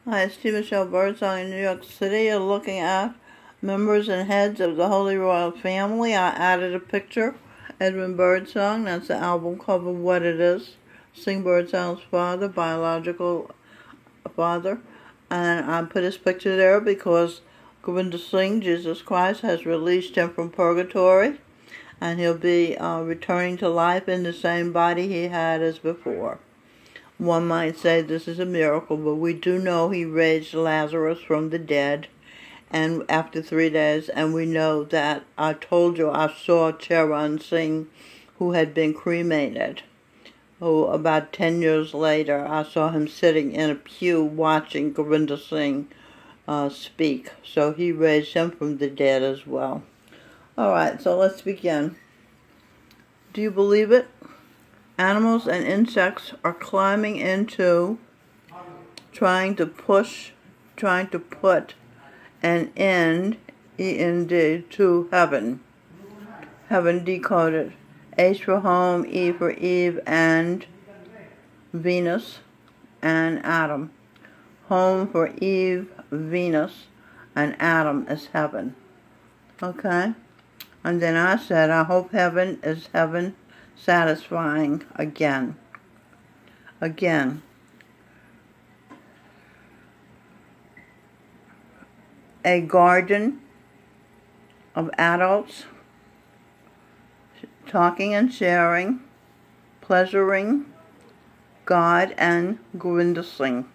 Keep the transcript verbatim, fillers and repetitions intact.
Hi, it's Steve Michelle Birdsong in New York City. You're looking at members and heads of the Holy Royal Family. I added a picture. Edwin Birdsong, that's the album cover, What It Is. Sing Birdsong's father, biological father. And I put his picture there because Govinda Singh, Jesus Christ, has released him from Purgatory. And he'll be uh, returning to life in the same body he had as before. One might say this is a miracle, but we do know he raised Lazarus from the dead, and after three days, and we know that I told you I saw Charan Singh, who had been cremated, who about ten years later I saw him sitting in a pew watching Govinda Singh uh, speak. So he raised him from the dead as well. All right, so let's begin. Do you believe it? Animals and insects are climbing into, trying to push, trying to put an end, E N D, to heaven. Heaven decoded. H for home, E for Eve, and Venus, and Adam. Home for Eve, Venus, and Adam is heaven. Okay? And then I said, I hope heaven is heaven satisfying again. Again. A garden of adults talking and sharing, pleasuring God and Govinda Singh.